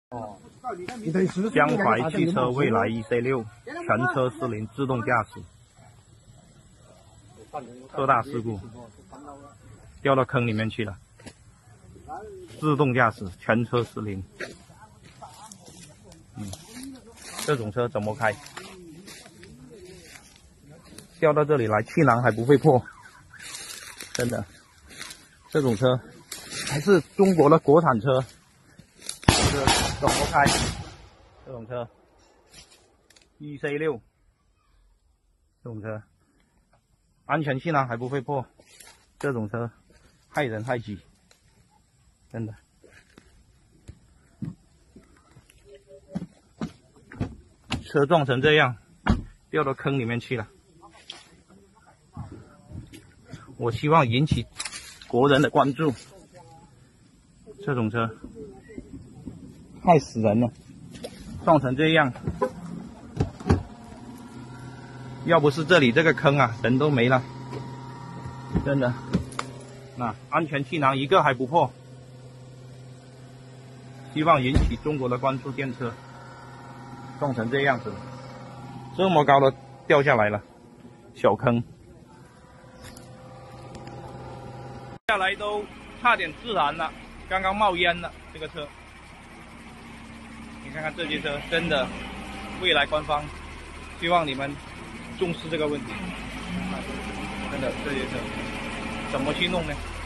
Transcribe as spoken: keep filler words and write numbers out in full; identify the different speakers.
Speaker 1: 江淮汽车蔚来 E C 六全车失灵，自动驾驶，特大事故，掉到坑里面去了。自动驾驶，全车失灵。嗯，这种车怎么开？掉到这里来，气囊还不会破，真的。这种车还是中国的国产车，这个怎么开？这种车 E C 六，这种车安全气囊还不会破，这种车害人害己，真的。车撞成这样，掉到坑里面去了。我希望引起国人的关注。这种车害死人了，撞成这样，要不是这里这个坑啊，人都没了，真的。那安全气囊一个还不破，希望引起中国的关注。电车撞成这样子，这么高的掉下来了，小坑，下来都差点自燃了，刚刚冒烟了。这个车，你看看这些车，真的，蔚来官方希望你们重视这个问题。真的，这些车怎么去弄呢？